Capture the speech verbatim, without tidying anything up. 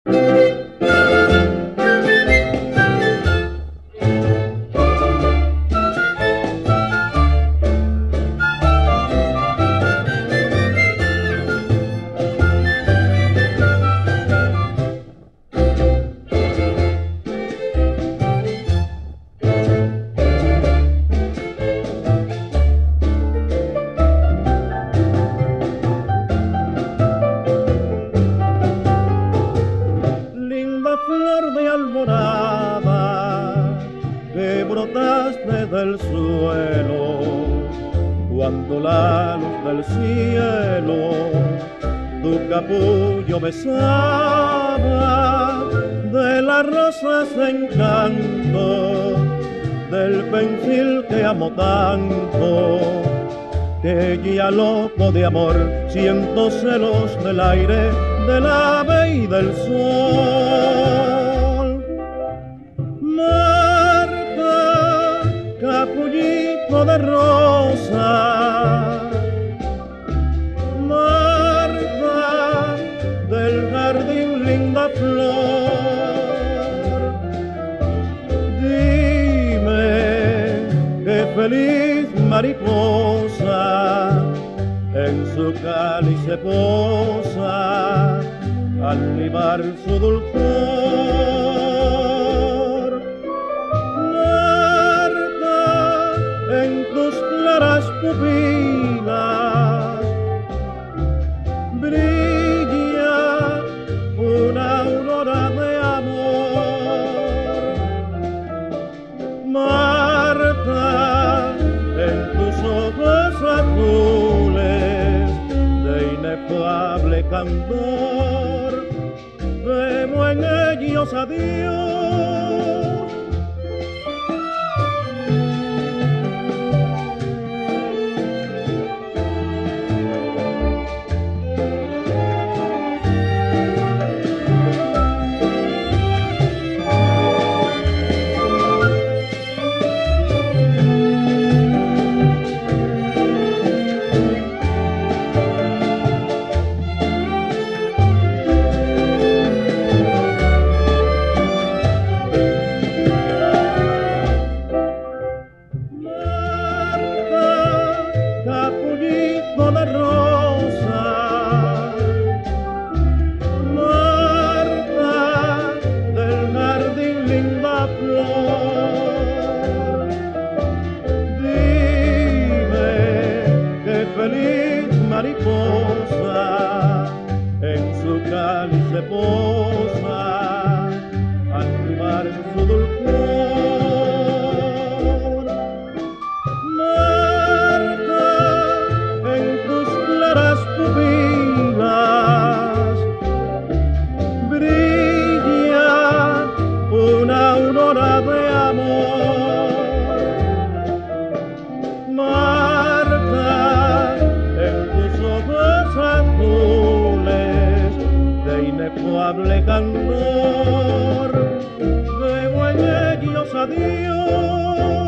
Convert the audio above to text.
Flor de alborada que brotaste del suelo cuando la luz del cielo tu capullo besaba, de las rosas encanto, del pensil que amo tanto, que ya loco de amor siento celos del aire, del ave y del sol. Marta, capullito de rosa, Marta, del jardín linda flor, dime qué feliz mariposa en su cáliz se posa al libar su dulzor. Marta, en tus claras pupilas brilla una aurora de amor. Marta, en tus ojos azules de inefable candor, vemos en ellos a Dios. Capullito de rosa, Marta, del jardín linda flor, dime qué feliz mariposa en su cáliz se posa al libar su dulzor. Pupilas brilla una aurora de amor. Marta, en tus ojos azules de inefable candor, veo en ellos a Dios.